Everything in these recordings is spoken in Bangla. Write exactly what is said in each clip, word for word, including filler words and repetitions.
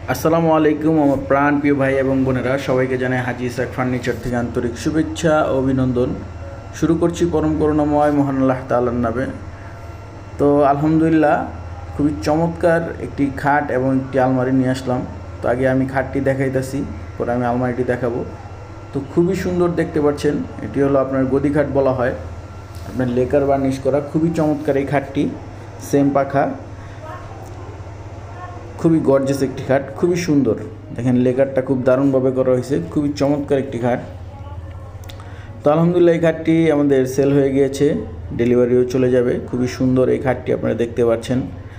আসসালামু আলাইকুম আমার প্রাণ প্রিয় ভাই এবং বোনেরা, সবাইকে জানাই হাজি ইসাক ফার্নিচার থেকে আন্তরিক শুভেচ্ছা ও অভিনন্দন। শুরু করছি পরম করুণাময় মহান আল্লাহ তাআলার নামে। তো আলহামদুলিল্লাহ, খুবই চমৎকার একটি খাট এবং একটি আলমারি নিয়ে আসলাম। তো আগে আমি খাটটি দেখাইতেছি, পরে আমি আলমারিটি দেখাবো। তো খুবই সুন্দর দেখতে পাচ্ছেন, এটি হলো আপনার গদি খাট বলা হয়, আপনার লেকার বার্নিশ করা। খুবই চমৎকার এই খাটটি, সেম পাখা, খুবই গর্জিয়াস একটি খাট, খুবই সুন্দর। দেখেন লেকারটা খুব দারুণভাবে করা হয়েছে, খুবই চমৎকার একটি খাট। তো আলহামদুলিল্লাহ এই খাটটি আমাদের সেল হয়ে গিয়েছে, ডেলিভারিও চলে যাবে। খুবই সুন্দর এই খাটটি আপনারা দেখতে পাচ্ছেন।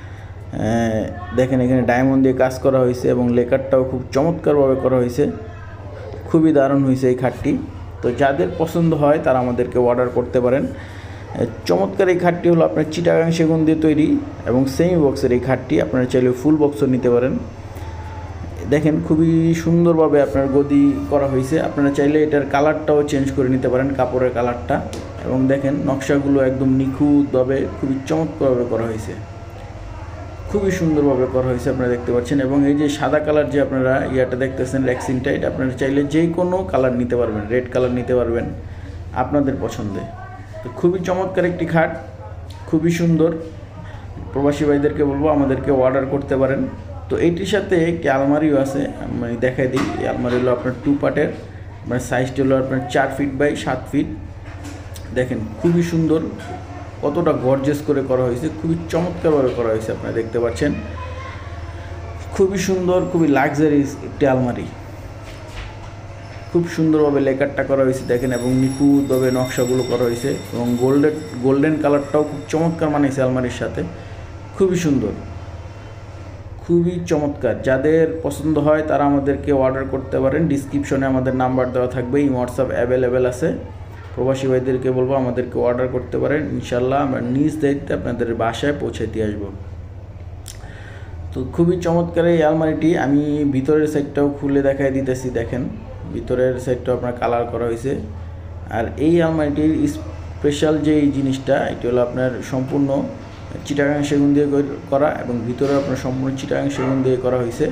দেখেন এখানে ডায়মন্ড দিয়ে কাজ করা হয়েছে এবং লেকারটাও খুব চমৎকারভাবে করা হয়েছে, খুবই দারুণ হয়েছে এই খাটটি। তো যাদের পছন্দ হয় তারা আমাদেরকে অর্ডার করতে পারেন। চমৎকার এই খাটটি হলো আপনার চিটাগাং সেগুন দিয়ে তৈরি এবং সেমি বক্সের এই খাটটি, আপনারা চাইলে ফুল বক্সও নিতে পারেন। দেখেন খুবই সুন্দরভাবে আপনার গদি করা হয়েছে, আপনারা চাইলে এটার কালারটাও চেঞ্জ করে নিতে পারেন, কাপড়ের কালারটা। এবং দেখেন নকশাগুলো একদম নিখুঁতভাবে খুবই চমৎকারভাবে করা হয়েছে, খুবই সুন্দরভাবে করা হয়েছে, আপনারা দেখতে পাচ্ছেন। এবং এই যে সাদা কালার যে আপনারা ইয়াটা দেখতেছেন রেক্সিনটা, এটা আপনারা চাইলে যে কোনো কালার নিতে পারবেন, রেড কালার নিতে পারবেন আপনাদের পছন্দে। তো খুবই চমৎকার একটি খাট, খুবই সুন্দর। প্রবাসী ভাইদেরকে বলবো আমাদেরকে অর্ডার করতে পারেন। তো এইটির সাথে একটি আলমারিও আছে, আমি দেখাই দিই। এই আলমারি হলো আপনার টু পার্টের, আপনার সাইজটা হলো আপনার চার ফিট বাই সাত ফিট। দেখেন খুবই সুন্দর, কতটা গর্জিয়াস করে করা হয়েছে, খুবই চমৎকারভাবে করা হয়েছে, আপনারা দেখতে পাচ্ছেন। খুবই সুন্দর, খুবই লাক্সারিয়াস একটি আলমারি, খুব সুন্দরভাবে লেকারটা করা হয়েছে দেখেন, এবং নিখুঁতভাবে নকশাগুলো করা হয়েছে এবং গোল্ডেন গোল্ডেন কালারটাও খুব চমৎকার মানিয়েছে আলমারির সাথে, খুবই সুন্দর, খুবই চমৎকার। যাদের পছন্দ হয় তারা আমাদেরকে অর্ডার করতে পারেন। ডিসক্রিপশনে আমাদের নাম্বার দেওয়া থাকবে, এই হোয়াটসঅ্যাপ অ্যাভেলেবেল আছে। প্রবাসী ভাইদেরকে বলবো আমাদেরকে অর্ডার করতে পারেন, ইনশাল্লাহ আমরা নিজ দায়িত্বে আপনাদের বাসায় পৌঁছে দিয়ে আসবো। তো খুবই চমৎকার এই আলমারিটি। আমি ভিতরের সাইডটাও খুলে দেখাই দিতেছি, দেখেন ভিতরের সাইডটাও আপনার কালার করা হয়েছে। আর এই আলমারিটির স্পেশাল যে এই জিনিসটা, এটি হলো আপনার সম্পূর্ণ চিটাগাং সেগুন দিয়ে করা এবং ভিতরে আপনার সম্পূর্ণ চিটাগাং সেগুন দিয়ে করা হয়েছে।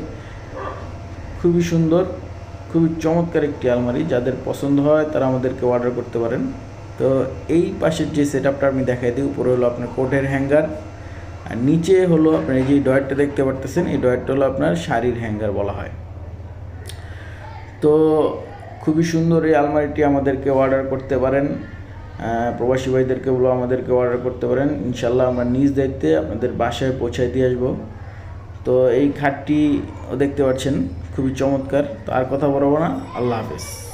খুবই সুন্দর, খুবই চমৎকার একটি আলমারি। যাদের পছন্দ হয় তারা আমাদেরকে অর্ডার করতে পারেন। তো এই পাশের যে সেট আপটা আমি দেখাই দিই, উপরে হলো আপনার কোটের হ্যাঙ্গার, আর নিচে হলো আপনার এই যে ডয়ারটা দেখতে পারতেছেন, এই ডয়ারটা হলো আপনার শাড়ির হ্যাঙ্গার বলা হয়। তো খুবই সুন্দর এই আলমারিটি, আমাদেরকে অর্ডার করতে পারেন। প্রবাসী ভাইদেরকে বলো আমাদেরকে অর্ডার করতে পারেন, ইনশাল্লাহ আমরা নিজ দায়িত্বে আপনাদের বাসায় পৌঁছায় দিয়ে আসবো। তো এই খাটটিও দেখতে পাচ্ছেন, খুবই চমৎকার। তো আর কথা বলবো না, আল্লাহ হাফেজ।